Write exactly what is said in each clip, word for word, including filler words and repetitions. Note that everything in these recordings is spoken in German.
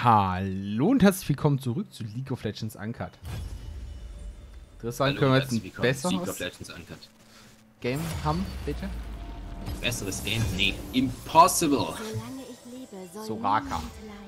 Hallo und herzlich willkommen zurück zu League of Legends Uncut. Interessant, können wir jetzt ein besseres League of Legends Uncut Game haben, bitte? Besseres Game? Nee. Impossible! Soraka.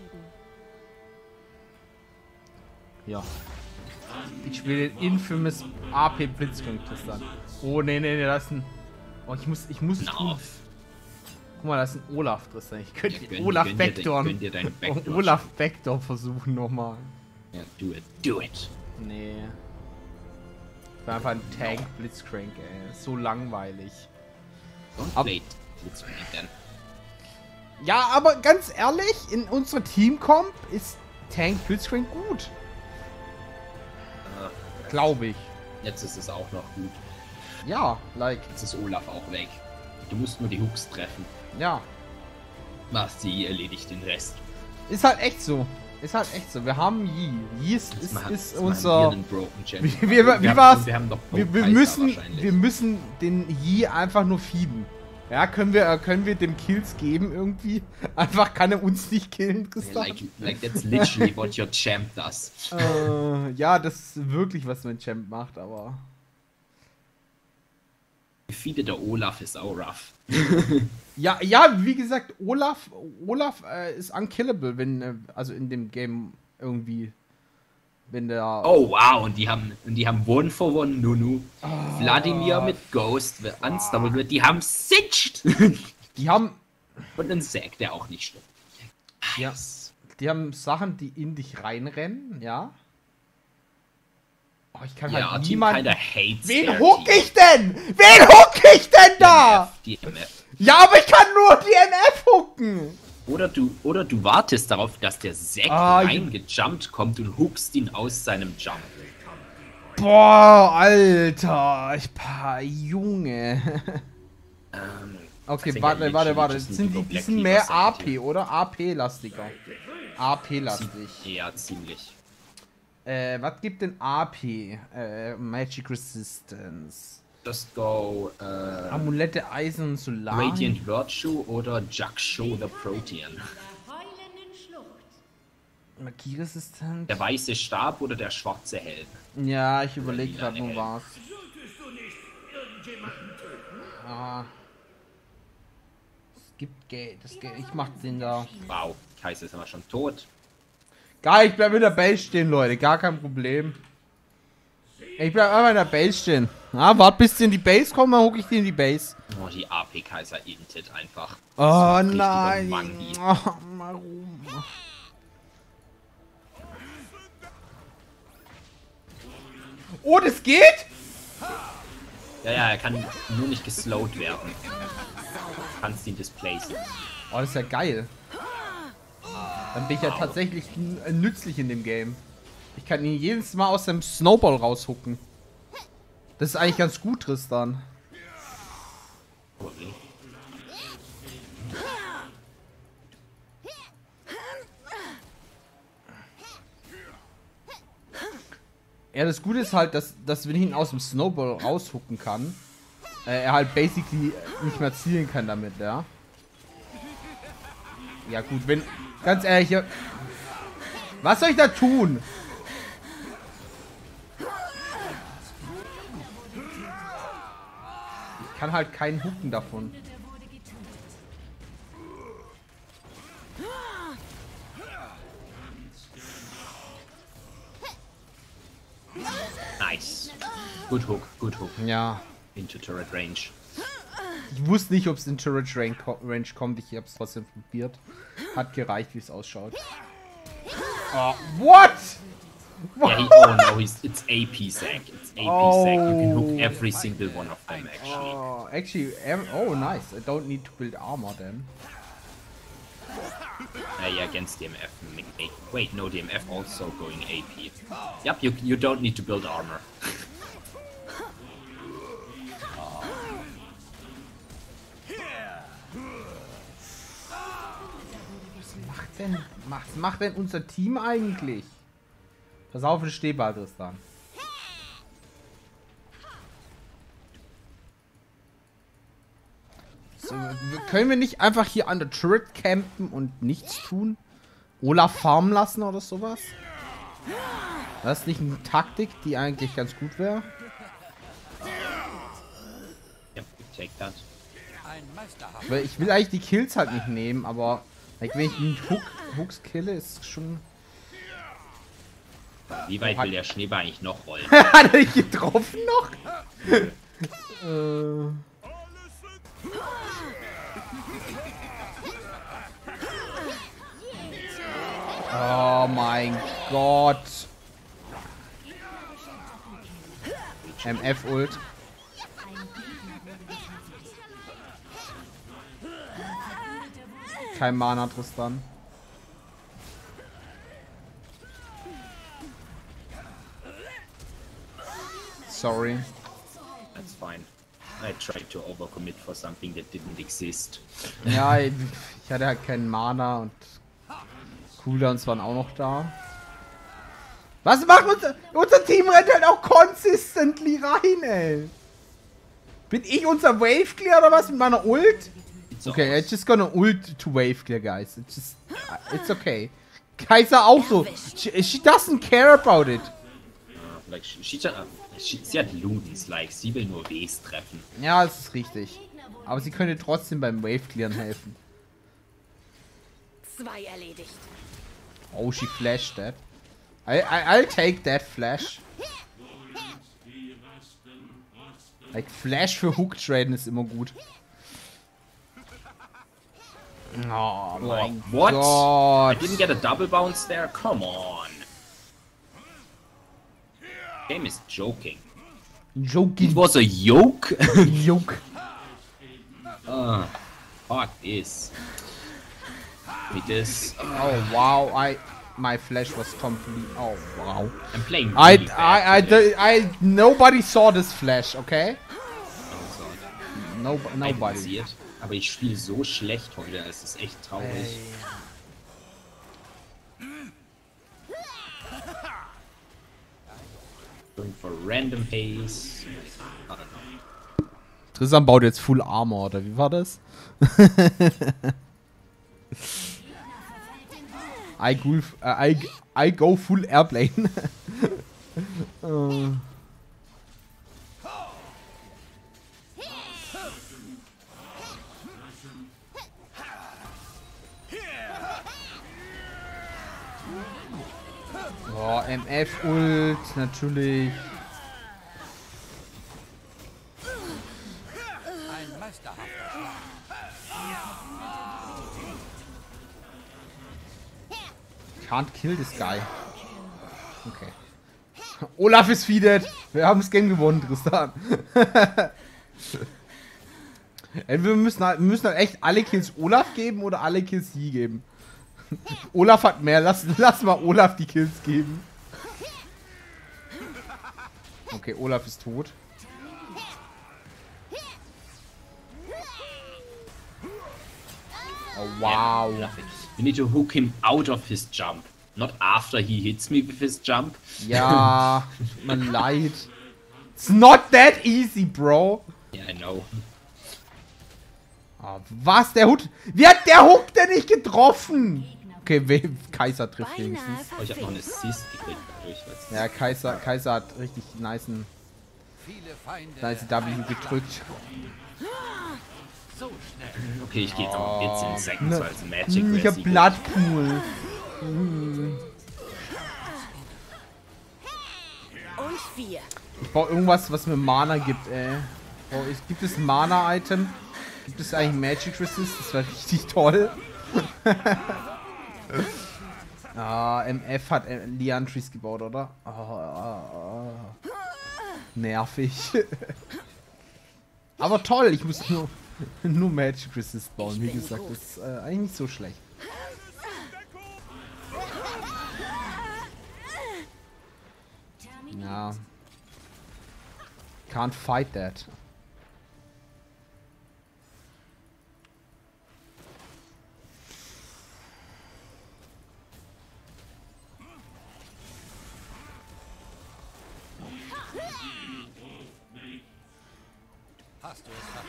Ja. Ich will den infamous A P Blitzkrieg Tristan. Oh nee, nee, nee, das ist ein... Oh, ich muss, ich muss es tun. Guck mal, das ist ein Olaf Tristan. Ich könnte ja, Olaf Backdoor Olaf Backdoor versuchen nochmal. Ja, do it, do it. Nee. Das war einfach ein Tank Blitzcrank, ey. So langweilig. Don't play Blitzcrank dann. Ja, aber ganz ehrlich, in unserer Teamcomp ist Tank Blitzcrank gut. Uh, Glaube ich. Jetzt ist es auch noch gut. Ja, like. Jetzt ist Olaf auch weg. Du musst nur die Hooks treffen. Ja. Was, sie erledigt den Rest. Ist halt echt so. Ist halt echt so. Wir haben Yi. Yi ist, ist, machen, ist unser... Wir wie, wie, wie, wie war's? Wir, haben wir, wir, müssen, wir müssen den Yi einfach nur feeden. Ja, können wir, können wir dem Kills geben irgendwie? Einfach kann er uns nicht killen, Christoph. Like, like that's literally what your champ does. äh, ja, das ist wirklich, was mein Champ macht, aber... Feede der Olaf ist auch rough. ja, ja, wie gesagt, Olaf, Olaf äh, ist unkillable, wenn, äh, also in dem Game irgendwie, wenn der... Oh wow, und die haben, und die haben One for One Nunu, oh. Vladimir mit Ghost, oh. Unstoppable, die haben Singed. Die haben... Und einen Zack, der auch nicht stimmt. Ja, die haben Sachen, die in dich reinrennen, ja. Oh, ich kann ja, halt niemanden... Wen huck ich denn? Wen huck ich denn da? Die M F. Ja, aber ich kann nur die M F hucken. Oder du, oder du wartest darauf, dass der Zack ah, reingejumpt kommt und huckst ihn aus seinem Jump. Boah, Alter. Ich paar Junge. ähm, okay, warte, warte, warte. Das sind die, die sind mehr A P, oder? A P-lastiger. A P-lastig. Ja, ziemlich. Äh, was gibt denn A P? Äh, Magic Resistance. Just go, äh... Amulette, Eisen, Solar. Radiant Virtue oder Jaksho the Protean. Magieresistent. Der weiße Stab oder der schwarze Helm? Ja, ich überlege gerade nur was. Ah. Es gibt Geld. Das Geld. Ich mach den da. Wow, Kaiser ist aber schon tot. Geil, ich bleib in der Base stehen, Leute. Gar kein Problem. Ich bleib einfach in der Base stehen. Ah, wart bis die in die Base kommen, dann huck ich die in die Base. Oh, die A P-Kaiser intet einfach. Oh nein. Oh, warum? Oh, das geht? Ja, ja, er kann nur nicht geslowt werden. Du kannst ihn displacen. Oh, das ist ja geil. Dann bin ich ja tatsächlich nützlich in dem Game. Ich kann ihn jedes Mal aus dem Snowball raushucken. Das ist eigentlich ganz gut, Tristan. Okay. Ja, das Gute ist halt, dass, dass wenn ich ihn aus dem Snowball raushucken kann, äh, er halt basically nicht mehr zielen kann damit, ja. Ja gut, wenn... Ganz ehrlich, hier, was soll ich da tun? Ich kann halt keinen hucken davon. Nice. Good hook, good hook. Ja. Into turret range. Ich wusste nicht, ob es in Turret Range kommt. Ich habe es trotzdem probiert. Hat gereicht, wie es ausschaut. Oh, what? Yeah, he, oh no, he's, it's A P Zack. It's A P oh. Zack. You can hook every single one of them, actually. Oh, actually, oh nice. I don't need to build armor then. Uh, yeah, against D M F. Wait, no, D M F also going A P. Yep, you, you don't need to build armor. Denn, was macht denn unser Team eigentlich? Pass auf, ich stehe bald, Tristan. So, können wir nicht einfach hier an der Turret campen und nichts tun? Olaf farmen lassen oder sowas? Das ist nicht eine Taktik, die eigentlich ganz gut wäre. Ja, check that. Weil ich will eigentlich die Kills halt nicht nehmen, aber like, wenn ich mit Hook, Hooks kille, ist schon... Wie weit will der Schneeball eigentlich noch rollen? Hat er dich getroffen noch? äh... Oh mein Gott. M F Ult. Kein Mana, Tristan. Sorry. That's fine. I tried to overcommit for something that didn't exist. Ja, ich hatte halt keinen Mana und Cooldowns waren auch noch da. Was macht unser... Unser Team rennt halt auch consistently rein, ey. Bin ich unser Wave Clear oder was mit meiner Ult? Okay, it's just gonna ult to Wave Clear, guys. It's just... It's okay. Kaiser auch so. She, she doesn't care about it. Uh, like, she, she, she, sie hat Ludens, like, sie will nur Ws treffen. Ja, das ist richtig. Aber sie könnte trotzdem beim Wave Clearen helfen. Zwei erledigt. Oh, she flashed that. I, I, I'll take that flash. Like, Flash für Hook traden ist immer gut. Oh mein What? Gott. I didn't get a double bounce there? Come on. Game is joking. Joking. It was a yoke? Joke. uh, fuck this. With this. Oh wow, I my flash was complete. Oh wow. I'm playing. I Really I I, bad I, I nobody saw this flash, okay? today. No, I didn't nobody. see it. Aber ich spiele so schlecht heute, es ist echt traurig. Going for random pace. I don't know. Tristan baut jetzt Full Armor, oder wie war das? I go, uh, I, I go full airplane. uh. Oh, M F Ult, natürlich. Can't kill this guy. Okay. Olaf ist feeded. Wir haben das Game gewonnen, Tristan. Ey, wir müssen halt, wir müssen halt echt alle Kills Olaf geben oder alle Kills Yi geben. Olaf hat mehr. Lass, lass mal Olaf die Kills geben. Okay, Olaf ist tot. Oh, wow. Yeah, we need to hook him out of his jump. Not after he hits me with his jump. Ja, tut mir leid. It's not that easy, bro. Yeah, I know. Oh, was? Der Hut. Wie hat der Hook denn nicht getroffen? Okay, we Kaiser trifft wenigstens. Oh, ich hab noch einen Assist gekriegt dadurch. Ja, Kaiser, Kaiser hat richtig nicen, nice W gedrückt. Okay, ich gehe jetzt auf vierzehn Seconds, ne, weil es Magic Ich hab Resi Bloodpool. Hm. Und vier. Ich brauche irgendwas, was mir Mana gibt, ey. Oh, ich, gibt es Mana-Item? Gibt es eigentlich Magic Resist? Das wäre richtig toll. Ah, M F hat äh, Liantris gebaut, oder? Oh, oh, oh. Nervig. Aber toll, ich muss nur, nur Magic Resist bauen. Wie gesagt, das ist äh, eigentlich nicht so schlecht. Ja. Can't fight that. Hast du es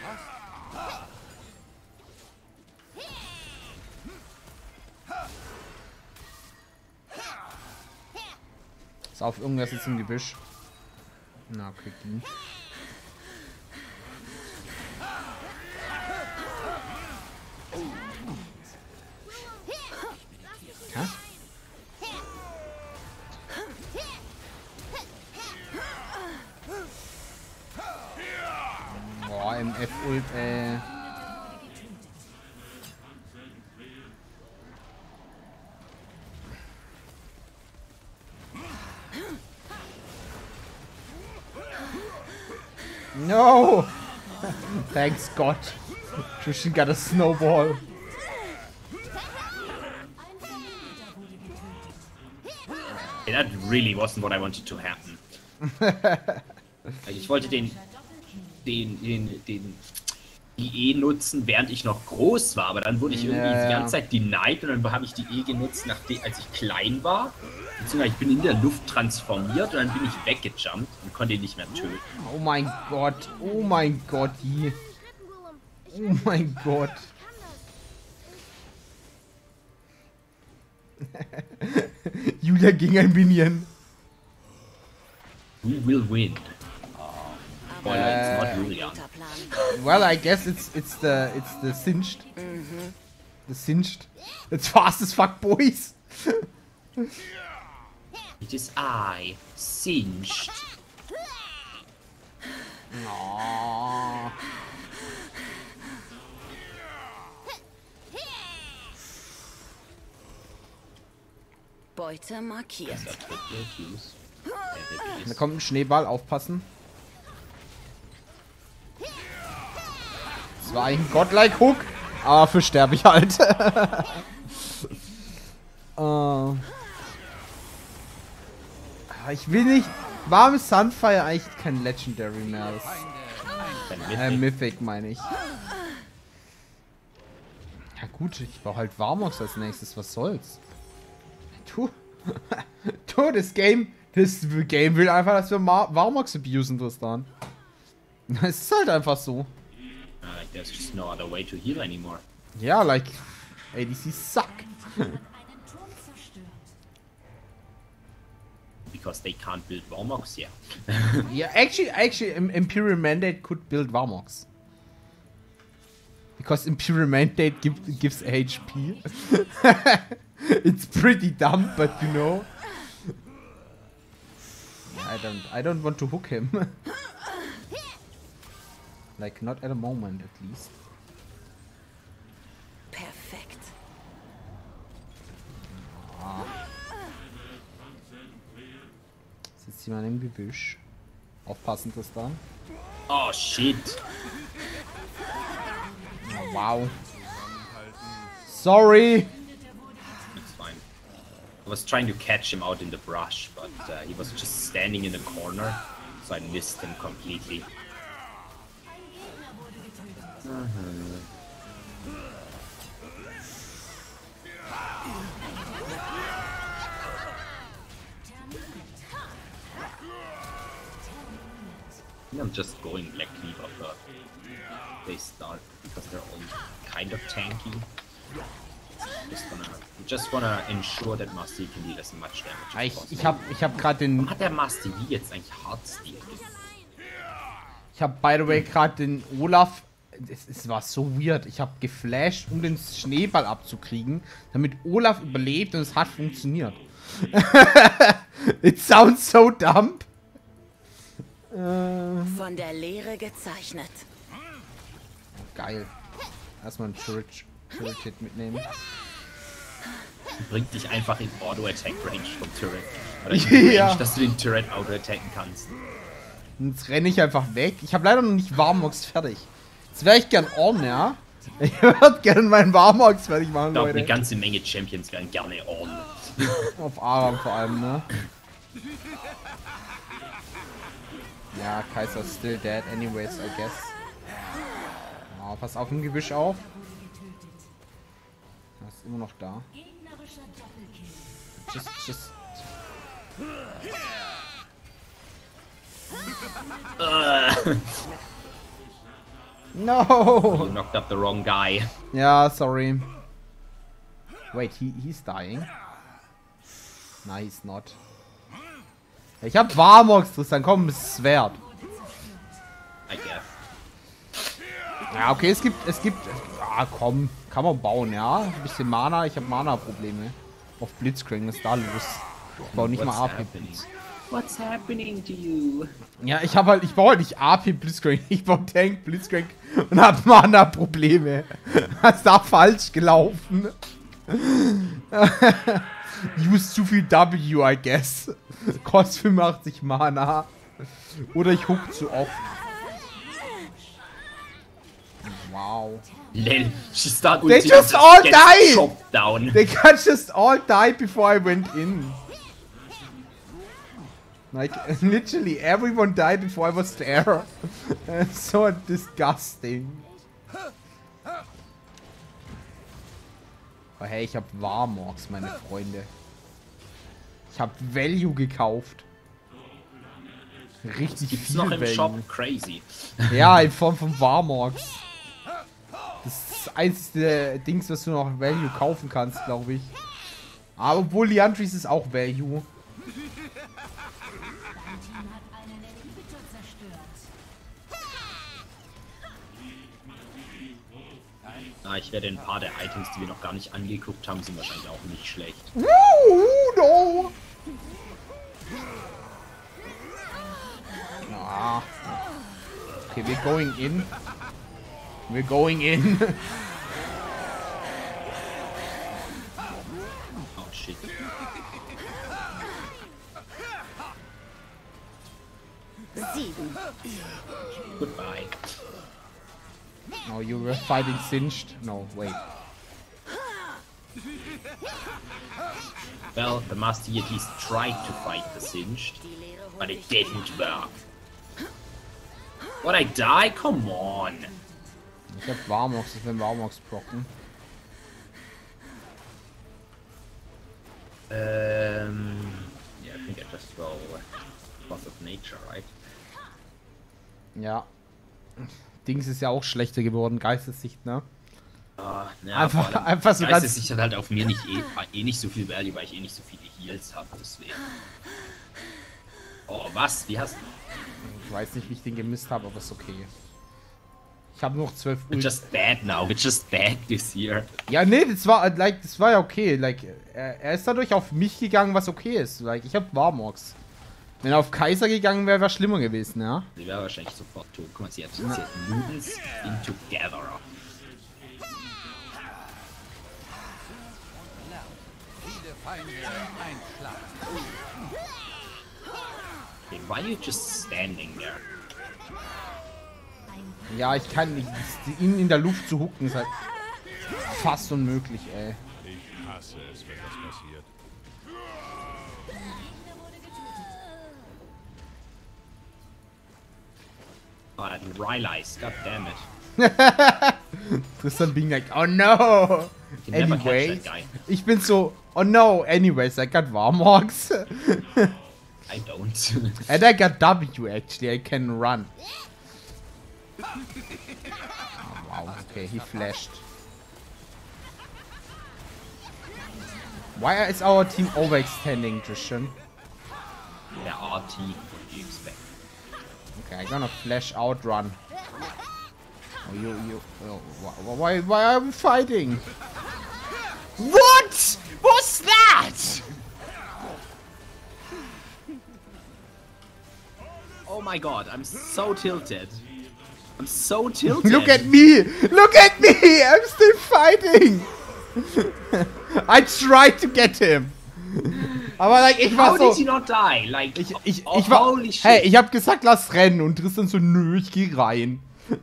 verpasst? Pass auf, irgendwas ist im Gebüsch. Na, okay, die. Hä? Boah, M F-Ult, äh. No! Thanks God. Tristan got a snowball. That really wasn't what I wanted to happen. Ich wollte den, den, den, den I E nutzen, während ich noch groß war, aber dann wurde ich irgendwie ja, die ganze Zeit denied und dann habe ich die E genutzt, nachdem, als ich klein war. Beziehungsweise ich bin in der Luft transformiert und dann bin ich weggejumpt und konnte ihn nicht mehr töten. Oh mein Gott, oh mein Gott, die. Oh mein Gott. Julia gegen ein Minion. Who will win? Well, it's not Äh, Julian. Well, I guess it's it's the it's the Singed. The Singed. It's fast as fuck, boys. It is I, Singed. Oh. Beute markiert. Da kommt ein Schneeball, aufpassen. Das war ein Godlike Hook, aber für sterbe ich halt. uh. Ich will nicht. Warum ist Sunfire eigentlich kein Legendary mehr? Das, äh, Mythic meine ich. Ja gut, ich brauche halt Warmox als nächstes, was soll's. Du, du, das Game, das Game will einfach, dass wir Mar Warmox abusen, Tristan. Es ist halt einfach so. Uh, there's just no other way to heal anymore. Ja, like, A D C suck. Because they can't build Warmox yet. Yeah, actually, actually, Imperial Mandate could build Warmox. Because Imperial Mandate give, gives H P. It's pretty dumb, but you know. I don't, I don't want to hook him. Like, not at the moment, at least. Perfekt. Ah. Sitzt jemand im Gebüsch. Aufpassen, Tristan. Oh shit. Oh, wow. Sorry. It's fine. I was trying to catch him out in the brush, but uh, he was just standing in the corner, so I missed him completely. Uh-huh. I'm just going Black Cleaver first. They start because they're all kind of tanky. Just wanna, just wanna ensure that Master can deal as much damage as Ich, possible. ich hab, ich hab gerade den. Hat der Master Yi jetzt eigentlich Hardsteel? Ich hab by the way gerade den Olaf. Es, es war so weird. Ich hab geflasht, um den Schneeball abzukriegen, damit Olaf überlebt und es hat funktioniert. It sounds so dumb. Äh, Von der Leere gezeichnet. geil. Erstmal ein Turret, Turret Hit mitnehmen. Bringt dich einfach in Auto-Attack-Range vom Turret. Oder Ja. in Range, dass du den Turret auto-attacken kannst. Und jetzt renne ich einfach weg. Ich habe leider noch nicht Warmox fertig. Jetzt wäre ich gern Orn, ja. Ich würde gerne meinen Warmox fertig machen, Ich glaube, eine Leute. ganze Menge Champions wären gerne Orn. Auf Aram vor allem, ne? Ja, Kaiser's still dead anyways, I guess. Oh, pass auf im Gebüsch auf. Er ist immer noch da. Just, just. Uh, you No! knocked up the wrong guy. Ja, sorry. Wait, he, he's dying. No, he's not. Ich hab Warmox, Tristan, komm, es ist wert. I guess. Ja, okay, es gibt, es gibt, ah, komm, kann man bauen, ja. Ein bisschen Mana, ich habe Mana-Probleme. Auf Blitzcrank, was ist da los? Ich baue nicht What's mal A P happening? Blitz. What's happening to you? Ja, ich habe halt, ich baue halt nicht A P Blitzcrank, ich baue Tank Blitzcrank und hab Mana-Probleme. Was ist da falsch gelaufen? Use zu viel W, I guess. Kostet fünfundachtzig Mana. Oder ich hook zu oft. Wow. Lel, she started They ulti just and all gets died! chopped down. They can just all die before I went in. Like, literally everyone died before I was there. It's so disgusting. Oh, hey, ich hab Warmox, meine Freunde. Ich hab Value gekauft. Richtig Gibt's viel noch im Value. Shop? Crazy. Ja, in Form von Warmox. Das ist das einzige Dings, was du noch Value kaufen kannst, glaube ich. Aber obwohl Liantris ist auch Value. Ah, ich werde ein paar der Items, die wir noch gar nicht angeguckt haben, sind wahrscheinlich auch nicht schlecht. Woo, no. Ah. Okay, we're going in. We're going in. Oh shit. Sieben. Goodbye. No, you were fighting Singed. No, wait. Well, the Master Yi at least tried to fight the Singed, but it didn't work. What, I die? Come on! Ich hab Warmox, ich will Warmox procken. Um, yeah, I think I just go Force of Nature, right? Ja. Dings ist ja auch schlechter geworden, Geistessicht, ne? Ah, ja, Einfach- vor allem einfach so Geist ganz- ist halt auf mir nicht eh, eh nicht so viel Value, weil ich eh nicht so viele Heals habe, deswegen. Oh, was? Wie hast du? Ich weiß nicht, wie ich den gemisst habe, aber ist okay. Ich habe noch zwölf We're Ult. just bad now. We're just bad this year. Ja, nee, das war, äh, like, das war ja okay. Like, er, er ist dadurch auf mich gegangen, was okay ist. Like, ich hab Warmox. Wenn er auf Kaiser gegangen wäre, wäre schlimmer gewesen, ja? Sie wäre wahrscheinlich sofort tot. Guck mal, sie hat, sie hat Ludens into Gatherer. Viele Feinde einschlagen. Okay, why are you just standing there? Ja, ich kann nicht. Ihn in der Luft zu hooken ist halt fast unmöglich, ey. Ich hasse es, wenn das passiert. Oh, that Rylai's, god damn it. Tristan being like, oh no! You never catch Anyway, that guy. ich bin so, oh no, anyways, I got Warmox. I don't. And I got W actually, I can run. Oh, wow, okay, he flashed. Why is our team overextending, Tristan? Der R T, what do you expect? Okay, I'm gonna flash out run. Oh, you, you, oh, wh- why, why are we fighting? What? What's that? Oh my god, I'm so tilted. I'm so tilted. Look at me! Look at me! I'm still fighting! I tried to get him! Aber like, ich war How so... did he not die? Like, Ich, ich, oh, ich war... holy shit. Hey, ich hab gesagt, lass rennen und Tristan so, nö, ich geh rein.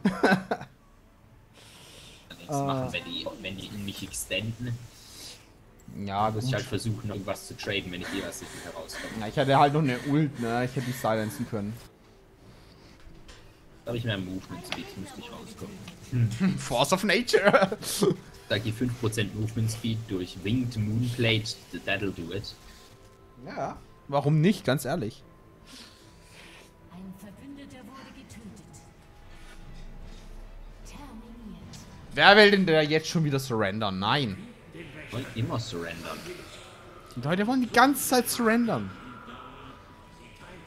Nichts machen, wenn die, wenn die mich extenden. Ja, Muss gut. ich halt versuchen, irgendwas zu traden, wenn ich eh was nicht herauskomme. Ja, ich hatte halt noch eine Ult, ne? Ich hätte die silenzen können. Da habe ich mehr Movement Speed, müsste ich rauskommen. Force of Nature! Sag die fünf Prozent Movement Speed durch Winged Moonplate, that'll do it. Ja. Warum nicht, ganz ehrlich? Ein Verbündeter wurde getötet. Terminiert. Wer will denn da jetzt schon wieder surrendern? Nein. Ich wollte immer surrendern. Die Leute wollen die ganze Zeit surrendern.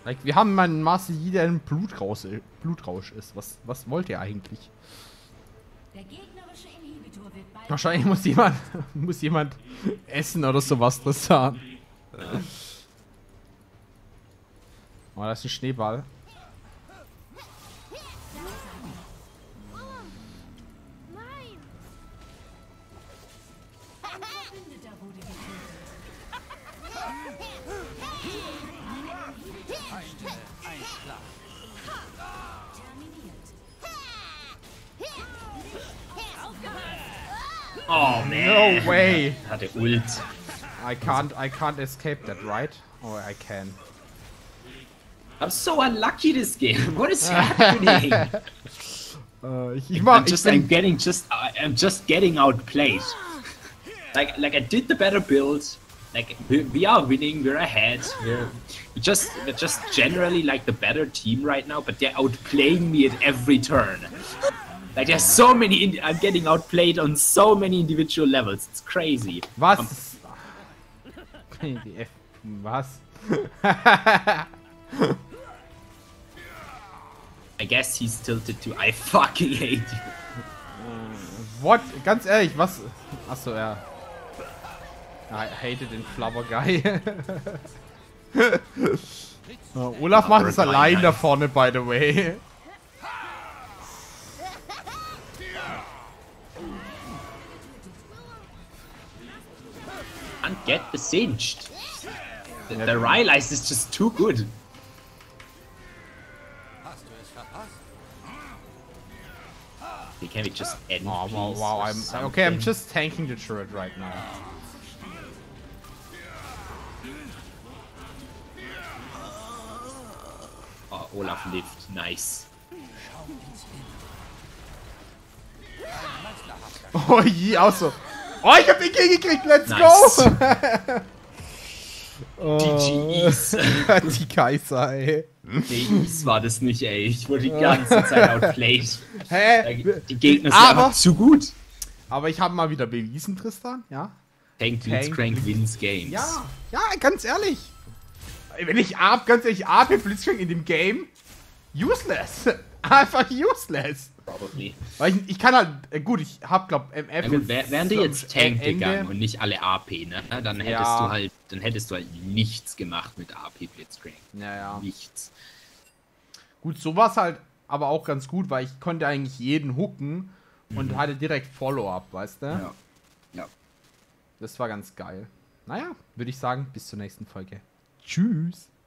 Like, wir haben einen Master Yi, der ein Blutrausch, Blutrausch ist. Was, was wollt ihr eigentlich? Der gegnerische Inhibitor wird bald. Wahrscheinlich muss jemand, muss jemand essen oder sowas drin haben. Oh, das ist ein Schneeball. Nein! Ein Verbündeter wurde getötet. Feinde, ein Schlag. Terminiert. Oh man. No way. Hatte Ult. I can't, I can't escape that, right? Or I can. I'm so unlucky this game. What is happening? Äh, ich, ich mach, I'm just, ich bin, I'm getting just, I'm just getting outplayed. Like, like I did the better build. Like we, we are winning, we're ahead. We're we just, we're just generally like the better team right now, but they're outplaying me at every turn. Like there's so many, in I'm getting outplayed on so many individual levels. It's crazy. was? Um, Die F- was? I guess he's tilted to I fucking hate you. What? Ganz ehrlich, was? Achso, ja. I hated den Flower Guy. Oh, Olaf macht es allein da vorne, by the way. Can't get besieged. The, the Rylai's is just too good. Hast du es verpasst? Can we just end? Oh, wow, please, wow, or I'm okay. I'm something? just tanking the turret right now. Oh, Olaf lived. Nice. Oh je, auch so. Oh, ich hab den Kill gekriegt. Let's Nice. go. Oh. G Gs. Die Kaiser, ey. Nee, Is war das nicht, ey. Ich wurde die ganze Zeit outplayed. Hä? Die Gegner sind Aber- einfach zu gut. Aber ich habe mal wieder bewiesen, Tristan, ja? Tank Blitzcrank wins games. Ja, ja, ganz ehrlich. Wenn ich A P, ganz ehrlich, A P Blitzcrank in dem Game, useless. Einfach useless. Probably. Weil ich, ich kann halt, äh, gut, ich hab, glaub, M F. Ja, gut, wär, wären die zum jetzt Tank Ende- gegangen und nicht alle A P, ne? Dann hättest Ja. du halt, dann hättest du halt nichts gemacht mit A P Blitzcrank. Ja, ja. Nichts. Gut, so war es halt aber auch ganz gut, weil ich konnte eigentlich jeden hooken und hatte direkt Follow-up, weißt du? Ja. Ja. Das war ganz geil. Naja, würde ich sagen, bis zur nächsten Folge. Tschüss.